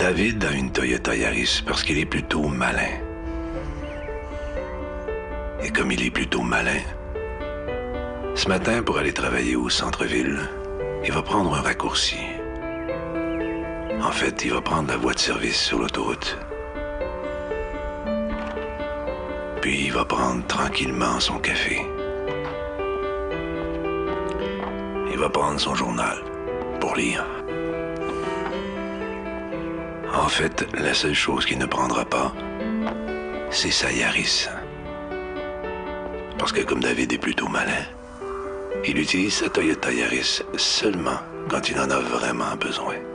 David a une Toyota Yaris parce qu'il est plutôt malin. Et comme il est plutôt malin, ce matin, pour aller travailler au centre-ville, il va prendre un raccourci. En fait, il va prendre la voie de service sur l'autoroute. Puis il va prendre tranquillement son café. Il va prendre son journal pour lire. En fait, la seule chose qu'il ne prendra pas, c'est sa Yaris. Parce que comme David est plutôt malin, il utilise sa Toyota Yaris seulement quand il en a vraiment besoin.